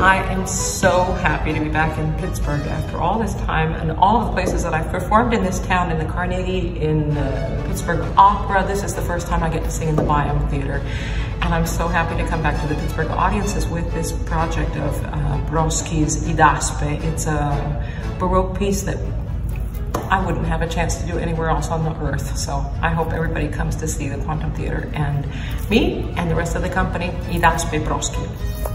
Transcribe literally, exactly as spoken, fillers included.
I am so happy to be back in Pittsburgh after all this time, and all of the places that I've performed in this town, in the Carnegie, in the Pittsburgh Opera. This is the first time I get to sing in the Byham Theater. And I'm so happy to come back to the Pittsburgh audiences with this project of uh, Broschi's Idaspe. It's a Baroque piece that I wouldn't have a chance to do anywhere else on the earth. So I hope everybody comes to see the Quantum Theater and me and the rest of the company, Idaspe Broschi.